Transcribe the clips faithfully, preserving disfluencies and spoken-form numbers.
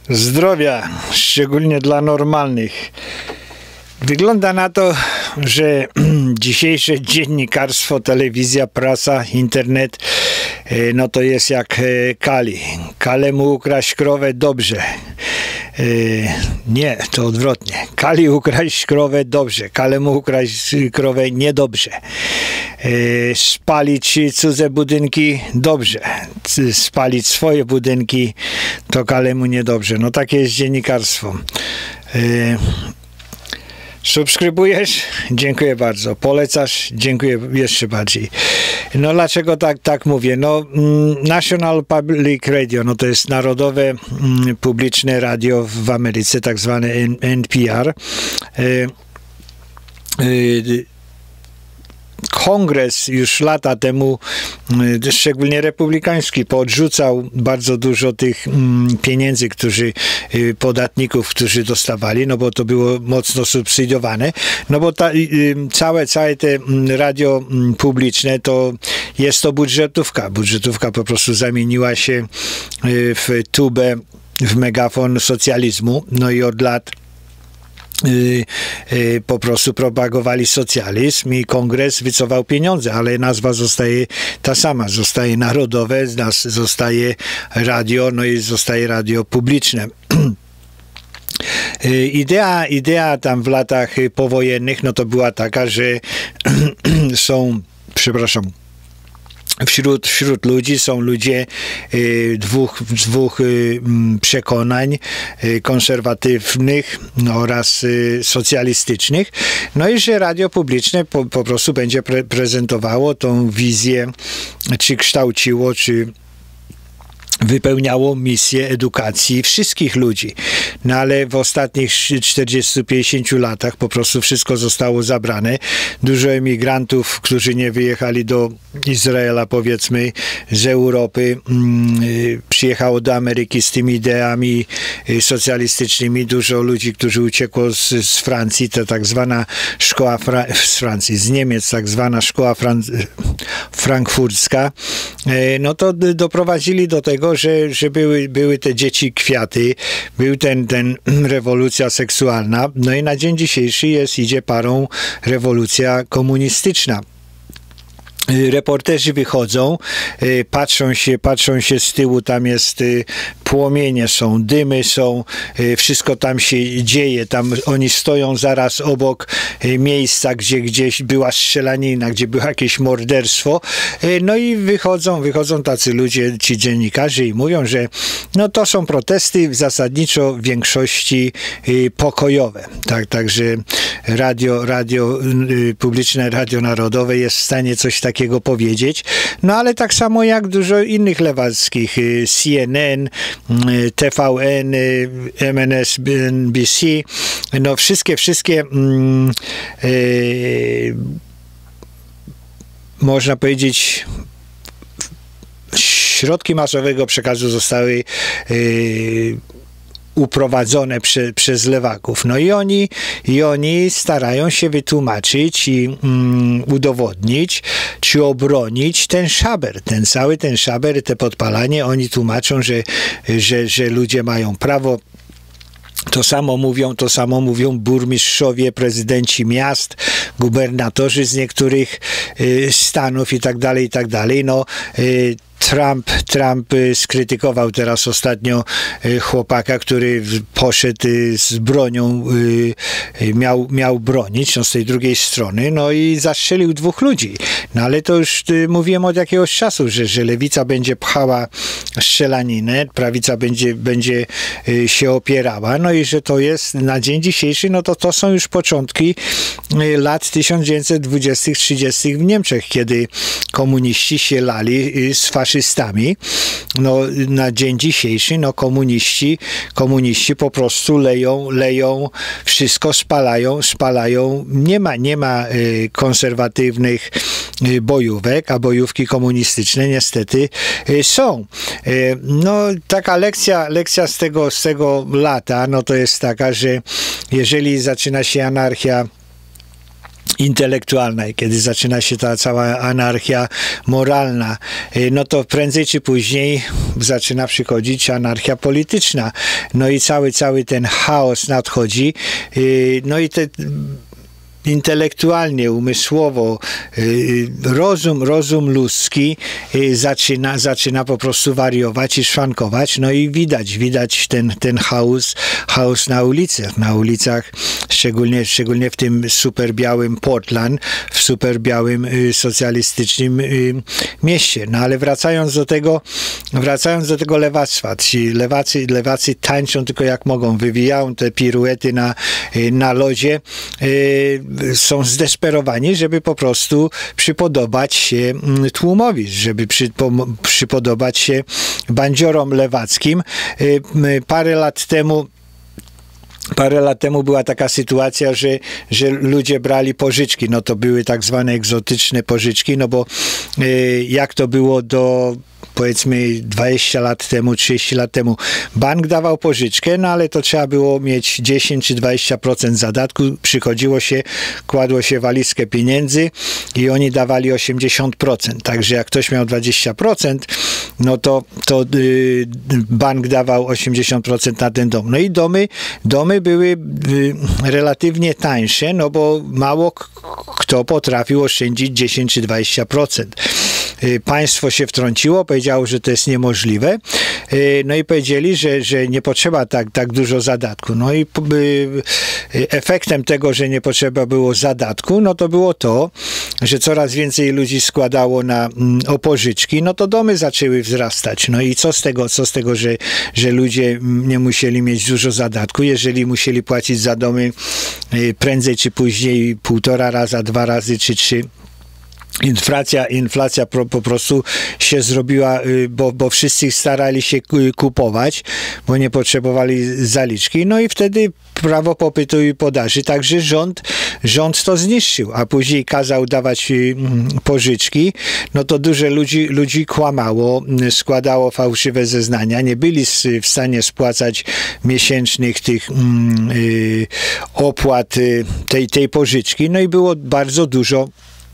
Zdrowia, szczególnie dla normalnych. Wygląda na to, że dzisiejsze dziennikarstwo, telewizja, prasa, internet, no to jest jak Kali. Kalemu ukraść krowę dobrze. Nie, to odwrotnie. Kali ukraść krowę dobrze. Kalemu ukraść krowę niedobrze. Spalić cudze budynki dobrze. Spalić swoje budynki to Kalemu niedobrze. No takie jest dziennikarstwo. Subskrybujesz? Dziękuję bardzo. Polecasz? Dziękuję jeszcze bardziej. No dlaczego tak, tak mówię? No National Public Radio, no to jest Narodowe mm, Publiczne Radio w Ameryce, tak zwane N P R. Y, y, Kongres już lata temu, szczególnie republikański, podrzucał bardzo dużo tych pieniędzy, którzy, podatników, którzy dostawali, no bo to było mocno subsydiowane, no bo ta, całe, całe te radio publiczne to jest to budżetówka. Budżetówka po prostu zamieniła się w tubę, w megafon socjalizmu, no i od lat Yy, yy, po prostu propagowali socjalizm i kongres wycofał pieniądze, ale nazwa zostaje ta sama, zostaje narodowe, nas zostaje radio, no i zostaje radio publiczne. Yy, idea, idea tam w latach powojennych, no to była taka, że są, przepraszam, Wśród, wśród ludzi są ludzie y, dwóch, dwóch y, przekonań y, konserwatywnych no, oraz y, socjalistycznych. No i że radio publiczne po, po prostu będzie pre prezentowało tą wizję, czy kształciło, czy wypełniało misję edukacji wszystkich ludzi. No ale w ostatnich czterdziestu pięćdziesięciu latach po prostu wszystko zostało zabrane. Dużo emigrantów, którzy nie wyjechali do Izraela, powiedzmy, z Europy, mm, przyjechało do Ameryki z tymi ideami socjalistycznymi. Dużo ludzi, którzy uciekło z, z Francji, to tak zwana szkoła Fra z Francji, z Niemiec, tak zwana szkoła Fran frankfurcka, no to doprowadzili do tego, że, że były, były te dzieci kwiaty, był ten, ten rewolucja seksualna, no i na dzień dzisiejszy jest, idzie parą rewolucja komunistyczna. Reporterzy wychodzą, patrzą się, patrzą się z tyłu, tam jest płomienie, są dymy, są, wszystko tam się dzieje, tam oni stoją zaraz obok miejsca, gdzie gdzieś była strzelanina, gdzie było jakieś morderstwo, no i wychodzą, wychodzą tacy ludzie, ci dziennikarze i mówią, że no to są protesty zasadniczo w większości pokojowe, tak, także radio, radio publiczne, radio narodowe jest w stanie coś takiego takiego powiedzieć, no ale tak samo jak dużo innych lewackich, C N N, T V N, M N S N B C, no wszystkie, wszystkie mm, yy, można powiedzieć środki masowego przekazu zostały yy, uprowadzone prze, przez lewaków. No i oni, i oni starają się wytłumaczyć i mm, udowodnić, czy obronić ten szaber, ten cały ten szaber, te podpalanie. Oni tłumaczą, że, że, że ludzie mają prawo. To samo mówią, to samo mówią burmistrzowie, prezydenci miast, gubernatorzy z niektórych y, stanów i tak dalej, i tak dalej. No, y, Trump, Trump skrytykował teraz ostatnio chłopaka, który poszedł z bronią, miał, miał bronić no z tej drugiej strony, no i zastrzelił dwóch ludzi. No ale to już mówiłem od jakiegoś czasu, że, że lewica będzie pchała strzelaninę, prawica będzie, będzie się opierała, no i że to jest na dzień dzisiejszy, no to to są już początki lat tysiąc dziewięćset dwudziestych, trzydziestych w Niemczech, kiedy komuniści się lali z faszystami. No, na dzień dzisiejszy no, komuniści, komuniści po prostu leją, leją wszystko, spalają, spalają. Nie ma, nie ma y, konserwatywnych y, bojówek, a bojówki komunistyczne niestety y, są. Y, no, taka lekcja, lekcja z tego, z tego lata, no to jest taka, że jeżeli zaczyna się anarchia intelektualna i kiedy zaczyna się ta cała anarchia moralna, no to prędzej czy później zaczyna przychodzić anarchia polityczna. No i cały, cały ten chaos nadchodzi. No i te intelektualnie, umysłowo, rozum, rozum ludzki zaczyna, zaczyna po prostu wariować i szwankować, no i widać, widać ten, ten chaos, chaos na ulicach, na ulicach, szczególnie, szczególnie w tym superbiałym Portland, w superbiałym socjalistycznym mieście. No ale wracając do tego, wracając do tego lewactwa, ci lewacy, lewacy tańczą tylko jak mogą, wywijają te piruety na, na lodzie, są zdesperowani, żeby po prostu przypodobać się tłumowi, żeby przy, po, przypodobać się bandziorom lewackim. Parę lat temu Parę lat temu była taka sytuacja, że, że ludzie brali pożyczki. No to były tak zwane egzotyczne pożyczki, no bo y, jak to było do powiedzmy dwadzieścia lat temu, trzydzieści lat temu, bank dawał pożyczkę, no ale to trzeba było mieć dziesięć czy dwadzieścia procent zadatku, przychodziło się, kładło się walizkę pieniędzy i oni dawali osiemdziesiąt procent, także jak ktoś miał dwadzieścia procent, no to, to y, bank dawał osiemdziesiąt procent na ten dom. No i domy, domy były y, relatywnie tańsze, no bo mało kto potrafił oszczędzić dziesięć czy dwadzieścia procent. Państwo się wtrąciło, powiedziało, że to jest niemożliwe. No i powiedzieli, że, że nie potrzeba tak, tak dużo zadatku. No i efektem tego, że nie potrzeba było zadatku, no to było to, że coraz więcej ludzi składało na o pożyczki, no to domy zaczęły wzrastać. No i co z tego, co z tego, że, że ludzie nie musieli mieć dużo zadatku, jeżeli musieli płacić za domy prędzej czy później półtora raza, dwa razy czy trzy. Inflacja, inflacja po, po prostu się zrobiła, bo, bo wszyscy starali się kupować, bo nie potrzebowali zaliczki. No i wtedy prawo popytu i podaży. Także rząd, rząd to zniszczył, a później kazał dawać pożyczki. No to dużo ludzi, ludzi kłamało, składało fałszywe zeznania, nie byli w stanie spłacać miesięcznych tych yy, opłat tej, tej pożyczki. No i było bardzo dużo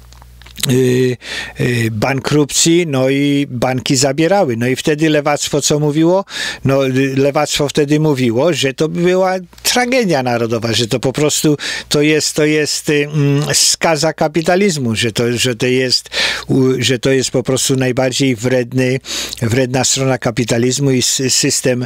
Yy, yy, bankrupcji, no i banki zabierały. No i wtedy lewactwo co mówiło? No lewactwo wtedy mówiło, że to była tragedia narodowa, że to po prostu to jest, to jest yy, skaza kapitalizmu, że to, że to jest, yy, że to jest po prostu najbardziej wredny, wredna strona kapitalizmu i system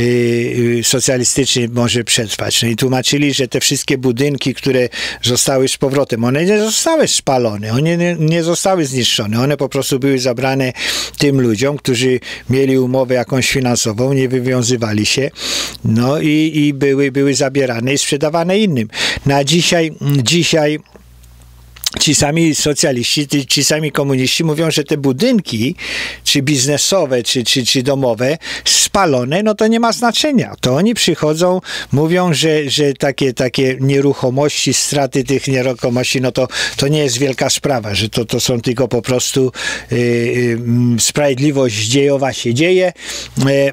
yy, socjalistyczny może przetrwać. No i tłumaczyli, że te wszystkie budynki, które zostały z powrotem, one nie zostały spalone, one nie nie zostały zniszczone. One po prostu były zabrane tym ludziom, którzy mieli umowę jakąś finansową, nie wywiązywali się, no i, i były, były zabierane i sprzedawane innym. No a dzisiaj, dzisiaj ci sami socjaliści, ci sami komuniści mówią, że te budynki, czy biznesowe, czy, czy, czy domowe, spalone, no to nie ma znaczenia. To oni przychodzą, mówią, że, że takie, takie nieruchomości, straty tych nieruchomości, no to, to nie jest wielka sprawa, że to, to są tylko po prostu yy, yy, sprawiedliwość dziejowa się dzieje. Yy,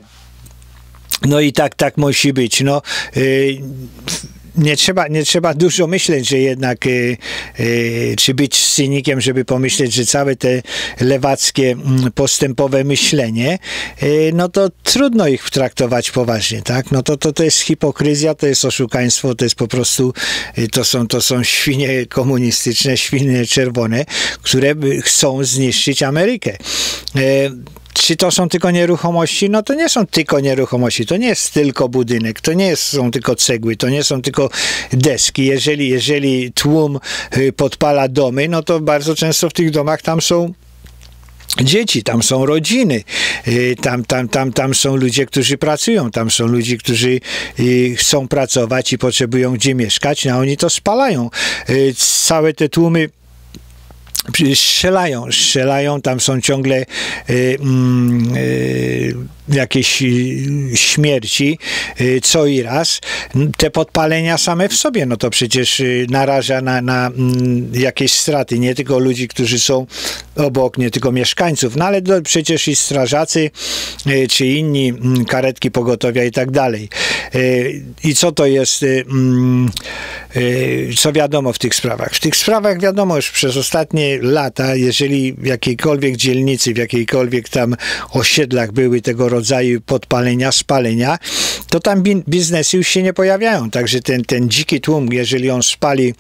no i tak, tak musi być. No, yy, Nie trzeba, nie trzeba dużo myśleć, że jednak y, y, czy być cynikiem, żeby pomyśleć, że całe te lewackie postępowe myślenie, y, no to trudno ich traktować poważnie, tak? No to, to, to jest hipokryzja, to jest oszukaństwo, to jest po prostu, y, to, są, to są świnie komunistyczne, świnie czerwone, które chcą zniszczyć Amerykę. Y, Czy to są tylko nieruchomości? No to nie są tylko nieruchomości, to nie jest tylko budynek, to nie są tylko cegły, to nie są tylko deski. Jeżeli, jeżeli tłum podpala domy, no to bardzo często w tych domach tam są dzieci, tam są rodziny, tam, tam, tam, tam są ludzie, którzy pracują, tam są ludzie, którzy chcą pracować i potrzebują gdzie mieszkać, no a oni to spalają. Całe te tłumy strzelają, strzelają, tam są ciągle y, y, jakieś śmierci y, co i raz. Te podpalenia same w sobie, no to przecież y, naraża na, na y, jakieś straty, nie tylko ludzi, którzy są obok, nie tylko mieszkańców, no ale do, przecież i strażacy, y, czy inni y, karetki pogotowia i tak dalej. Y, I co to jest, y, y, co wiadomo w tych sprawach? W tych sprawach wiadomo już przez ostatnie lata, jeżeli w jakiejkolwiek dzielnicy, w jakiejkolwiek tam osiedlach były tego rodzaju podpalenia, spalenia, to tam biznesy już się nie pojawiają. Także ten, ten dziki tłum, jeżeli on spali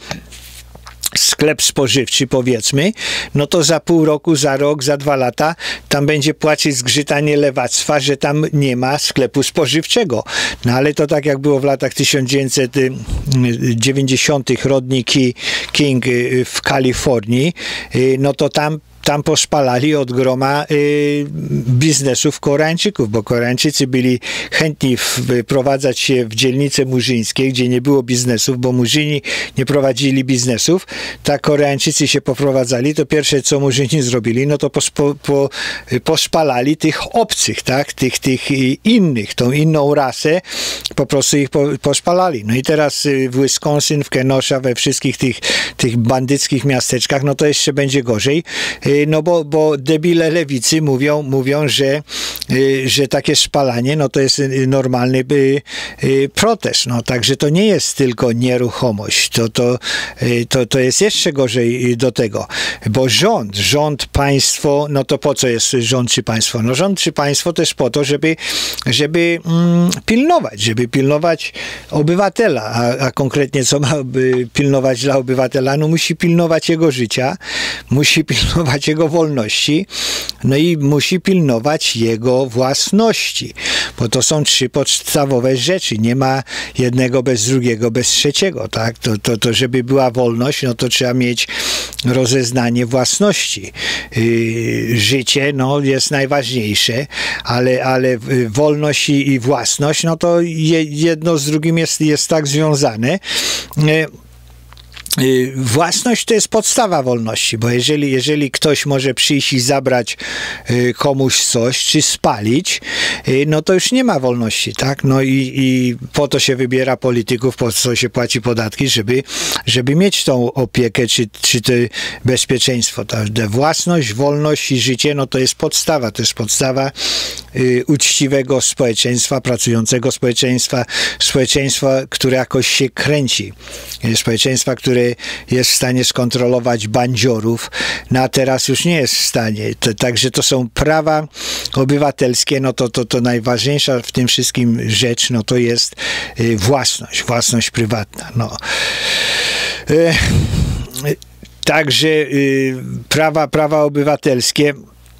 sklep spożywczy, powiedzmy, no to za pół roku, za rok, za dwa lata tam będzie płacić zgrzytanie lewactwa, że tam nie ma sklepu spożywczego. No ale to tak jak było w latach tysiąc dziewięćset dziewięćdziesiątych Rodney King w Kalifornii, no to tam tam pospalali od groma y, biznesów Koreańczyków, bo Koreańczycy byli chętni wprowadzać się w dzielnice murzyńskie, gdzie nie było biznesów, bo Murzyni nie prowadzili biznesów. Tak Koreańczycy się poprowadzali, to pierwsze co Murzyni zrobili, no to pospo, po, pospalali tych obcych, tak, tych, tych innych, tą inną rasę, po prostu ich po, pospalali. No i teraz w Wisconsin, w Kenosha, we wszystkich tych, tych bandyckich miasteczkach, no to jeszcze będzie gorzej. No bo, bo debile lewicy mówią, mówią że, że takie spalanie, no to jest normalny protest. No, także to nie jest tylko nieruchomość. To, to, to, to jest jeszcze gorzej do tego. Bo rząd, rząd, państwo, no to po co jest rząd czy państwo? No rząd czy państwo też po to, żeby, żeby mm, pilnować, żeby pilnować obywatela. A, a konkretnie co ma pilnować dla obywatela? No musi pilnować jego życia, musi pilnować jego wolności, no i musi pilnować jego własności, bo to są trzy podstawowe rzeczy. Nie ma jednego bez drugiego, bez trzeciego, tak? To, to, to żeby była wolność, no to trzeba mieć rozeznanie własności. Yy, życie, no, jest najważniejsze, ale, ale wolność i, i własność, no to je, jedno z drugim jest, jest tak związane. Yy, Własność to jest podstawa wolności, bo jeżeli, jeżeli ktoś może przyjść i zabrać y, komuś coś, czy spalić, y, no to już nie ma wolności, tak? No i, i po to się wybiera polityków, po co się płaci podatki, żeby, żeby mieć tą opiekę, czy, czy to bezpieczeństwo. Ta własność, wolność i życie, no to jest podstawa, to jest podstawa y, uczciwego społeczeństwa, pracującego społeczeństwa, społeczeństwa, które jakoś się kręci, społeczeństwa, które jest w stanie skontrolować bandziorów, no a teraz już nie jest w stanie. To, także to są prawa obywatelskie, no to, to, to najważniejsza w tym wszystkim rzecz, no to jest y, własność, własność prywatna. No. Y, y, także y, prawa, prawa obywatelskie,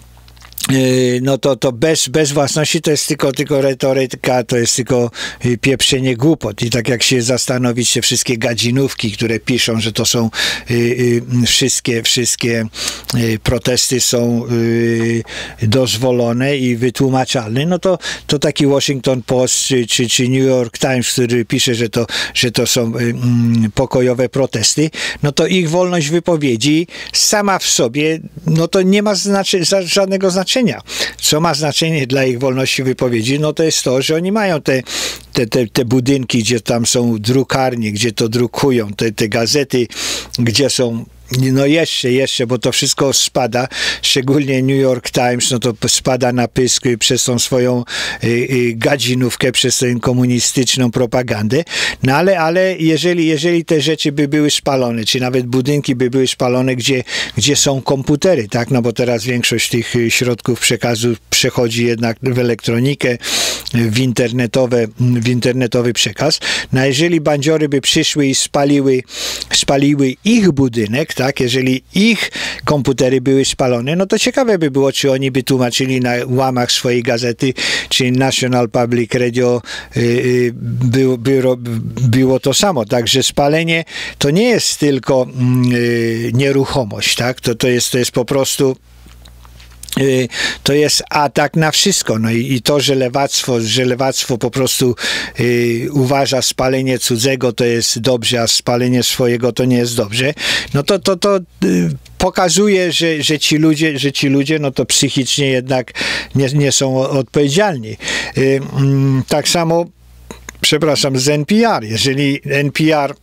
no to, to bez, bez własności to jest tylko, tylko retoryka, to jest tylko pieprzenie głupot. I tak jak się zastanowić, te wszystkie gadzinówki, które piszą, że to są y, y, wszystkie, wszystkie y, protesty są y, dozwolone i wytłumaczalne, no to, to taki Washington Post czy, czy, czy New York Times, który pisze, że to, że to są y, y, pokojowe protesty, no to ich wolność wypowiedzi sama w sobie, no to nie ma znaczy, żadnego znaczenia. Co ma znaczenie dla ich wolności wypowiedzi? No to jest to, że oni mają te, te, te, te budynki, gdzie tam są drukarnie, gdzie to drukują, te, te gazety, gdzie są no jeszcze, jeszcze, bo to wszystko spada, szczególnie New York Times, no to spada na pysk przez tą swoją y, y, gadzinówkę, przez tę komunistyczną propagandę, no ale, ale jeżeli, jeżeli te rzeczy by były spalone, czy nawet budynki by były spalone, gdzie, gdzie są komputery, tak, no bo teraz większość tych środków przekazu przechodzi jednak w elektronikę, w internetowe, w internetowy przekaz, no a jeżeli bandziory by przyszły i spaliły, spaliły ich budynek, tak, jeżeli ich komputery były spalone, no to ciekawe by było, czy oni by tłumaczyli na łamach swojej gazety, czy National Public Radio y, y, było, było, było to samo. Także spalenie to nie jest tylko y, nieruchomość, tak, to, to, jest, to jest po prostu to jest atak na wszystko. No i, i to, że lewactwo, że lewactwo po prostu y, uważa spalenie cudzego to jest dobrze, a spalenie swojego to nie jest dobrze, no to to, to y, pokazuje, że, że ci ludzie, że ci ludzie, no to psychicznie jednak nie, nie są odpowiedzialni. Y, y, tak samo, przepraszam, z N P R. Jeżeli N P R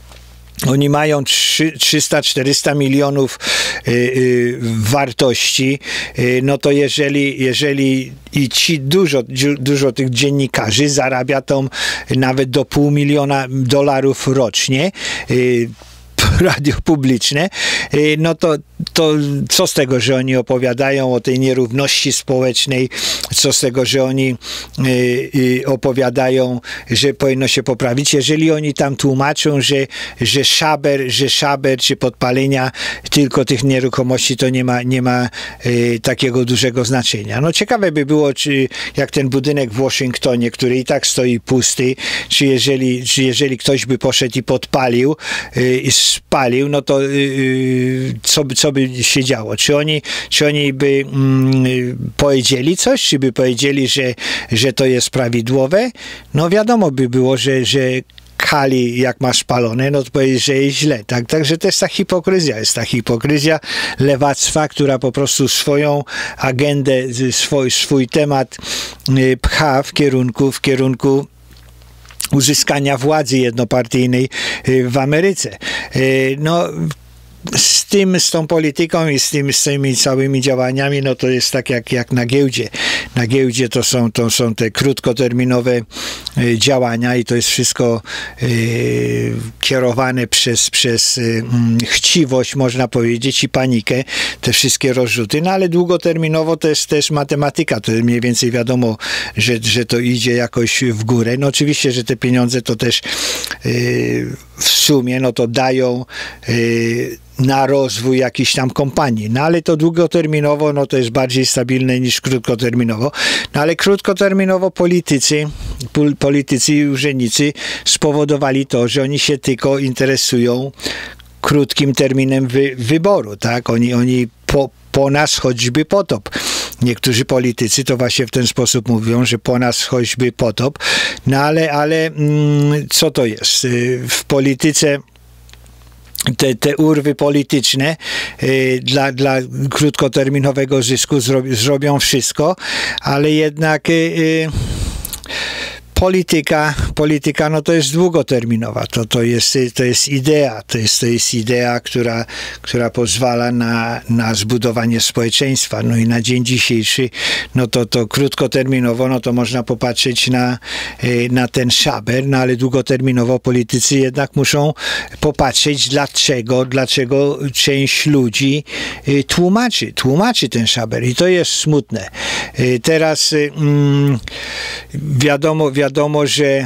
oni mają trzysta czterysta milionów y, y, wartości, y, no to jeżeli, jeżeli i ci dużo, dużo tych dziennikarzy zarabia to nawet do pół miliona dolarów rocznie, y, radio publiczne, no to, to co z tego, że oni opowiadają o tej nierówności społecznej, co z tego, że oni y, y, opowiadają, że powinno się poprawić, jeżeli oni tam tłumaczą, że, że szaber, że szaber czy podpalenia tylko tych nieruchomości to nie ma, nie ma y, takiego dużego znaczenia. No ciekawe by było, czy jak ten budynek w Waszyngtonie, który i tak stoi pusty, czy jeżeli, czy jeżeli ktoś by poszedł i podpalił y, i spalił, no to yy, co, co by się działo? Czy oni, czy oni by yy, powiedzieli coś? Czy by powiedzieli, że, że to jest prawidłowe? No wiadomo by było, że, że Kali, jak ma spalone, no to powiedzieć, że jest źle. Tak? Także to jest ta hipokryzja. Jest ta hipokryzja lewactwa, która po prostu swoją agendę, swój, swój temat yy, pcha w kierunku, w kierunku uzyskania władzy jednopartyjnej w Ameryce. No, z tym, z tą polityką i z, tym, z tymi całymi działaniami, no to jest tak jak, jak na giełdzie. Na giełdzie to są, to są te krótkoterminowe y, działania i to jest wszystko y, kierowane przez, przez y, chciwość, można powiedzieć, i panikę, te wszystkie rozrzuty, no ale długoterminowo to jest też matematyka, to mniej więcej wiadomo, że, że to idzie jakoś w górę. No oczywiście, że te pieniądze to też y, w sumie, no to dają y, na rozwój jakiejś tam kompanii. No ale to długoterminowo, no to jest bardziej stabilne niż krótkoterminowo. No ale krótkoterminowo politycy, politycy i urzędnicy spowodowali to, że oni się tylko interesują krótkim terminem wy, wyboru, tak? Oni, oni po, po nas choćby potop. Niektórzy politycy to właśnie w ten sposób mówią, że po nas choćby potop. No ale, ale mm, co to jest? W polityce Te, te urwy polityczne y, dla, dla krótkoterminowego zysku zrobi, zrobią wszystko, ale jednak y, y, polityka, polityka no to jest długoterminowa, to, to, jest, to jest idea, to jest, to jest idea, która, która pozwala na, na zbudowanie społeczeństwa. No i na dzień dzisiejszy, no to, to krótkoterminowo, no to można popatrzeć na, na ten szaber, no ale długoterminowo politycy jednak muszą popatrzeć, dlaczego, dlaczego część ludzi tłumaczy, tłumaczy ten szaber i to jest smutne. Teraz mm, wiadomo, wiadomo Wiadomo, że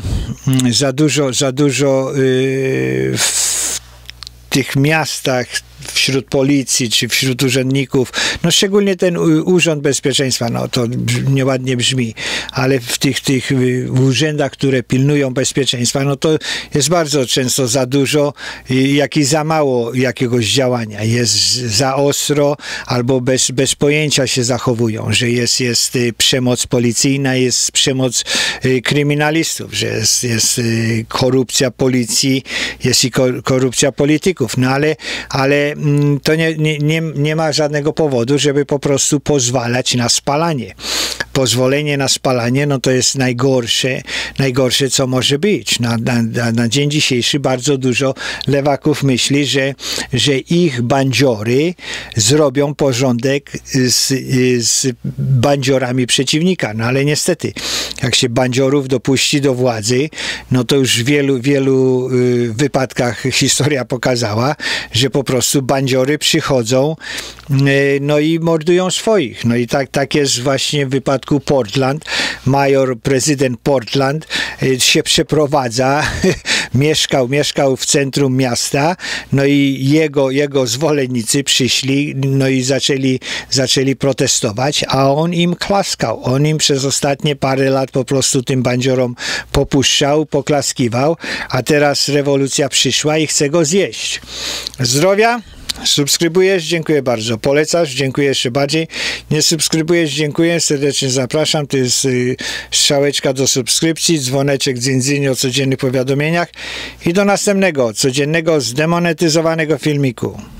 za dużo, za dużo yy, w tych miastach, wśród policji, czy wśród urzędników, no szczególnie ten Urząd Bezpieczeństwa, no to nieładnie brzmi, ale w tych, tych urzędach, które pilnują bezpieczeństwa, no to jest bardzo często za dużo, jak i za mało jakiegoś działania. Jest za ostro, albo bez, bez pojęcia się zachowują, że jest, jest przemoc policyjna, jest przemoc kryminalistów, że jest, jest korupcja policji, jest i korupcja polityków, no ale, ale to nie, nie, nie ma żadnego powodu, żeby po prostu pozwalać na spalanie. Pozwolenie na spalanie, no to jest najgorsze, najgorsze co może być. Na, na, na dzień dzisiejszy bardzo dużo lewaków myśli, że, że ich bandziory zrobią porządek z, z bandziorami przeciwnika. No ale niestety, jak się bandziorów dopuści do władzy, no to już w wielu, wielu y, wypadkach historia pokazała, że po prostu bandziory przychodzą y, no i mordują swoich. No i tak, tak jest właśnie w wypadku Portland. Major, prezydent Portland y, się przeprowadza, mieszkał, mieszkał w centrum miasta, no i jego, jego zwolennicy przyszli, no i zaczęli, zaczęli protestować, a on im klaskał. On im przez ostatnie parę lat po prostu tym bandziorom popuszczał, poklaskiwał, a teraz rewolucja przyszła i chce go zjeść. Zdrowia! Subskrybujesz? Dziękuję bardzo. Polecasz? Dziękuję jeszcze bardziej. Nie subskrybujesz? Dziękuję. Serdecznie zapraszam. To jest y, strzałeczka do subskrypcji, dzwoneczek dzin o codziennych powiadomieniach i do następnego, codziennego, zdemonetyzowanego filmiku.